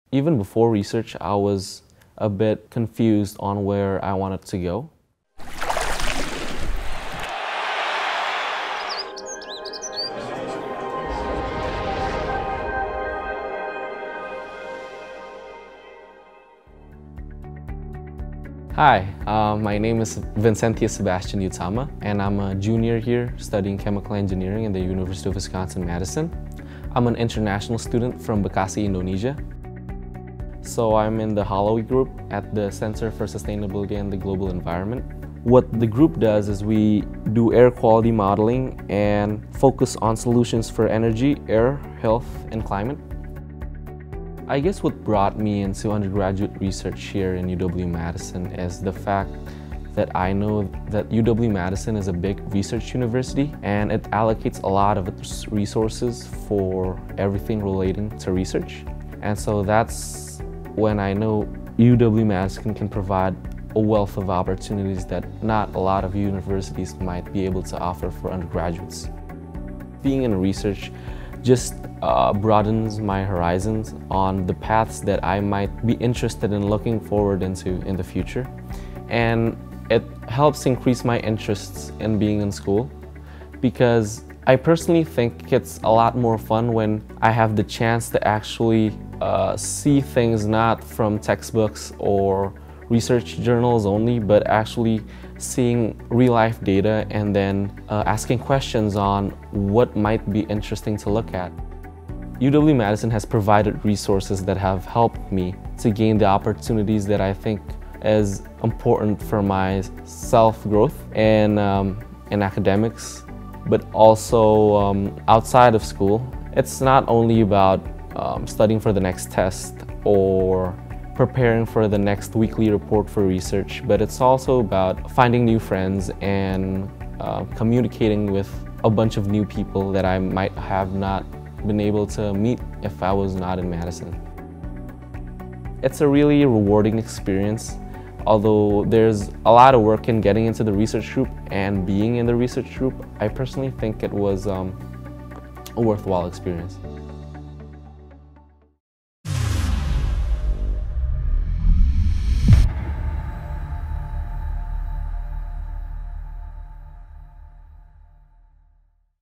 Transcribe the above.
Even before research, I was a bit confused on where I wanted to go. Hi, my name is Sebastian Utama, and I'm a junior here studying chemical engineering at the University of Wisconsin-Madison. I'm an international student from Bekasi, Indonesia. So I'm in the HALOI group at the Center for Sustainability and the Global Environment. What the group does is we do air quality modeling and focus on solutions for energy, air, health, and climate. I guess what brought me into undergraduate research here in UW-Madison is the fact that I know that UW-Madison is a big research university and it allocates a lot of its resources for everything relating to research. And so that's when I know UW-Madison can provide a wealth of opportunities that not a lot of universities might be able to offer for undergraduates. Being in research just broadens my horizons on the paths that I might be interested in looking forward into in the future. And it helps increase my interests in being in school because I personally think it's a lot more fun when I have the chance to actually see things not from textbooks or research journals only, but actually seeing real-life data and then asking questions on what might be interesting to look at. UW-Madison has provided resources that have helped me to gain the opportunities that I think is important for my self-growth and in academics, but also outside of school. It's not only about studying for the next test or preparing for the next weekly report for research, but it's also about finding new friends and communicating with a bunch of new people that I might have not been able to meet if I was not in Madison. It's a really rewarding experience, although there's a lot of work in getting into the research group and being in the research group. I personally think it was a worthwhile experience.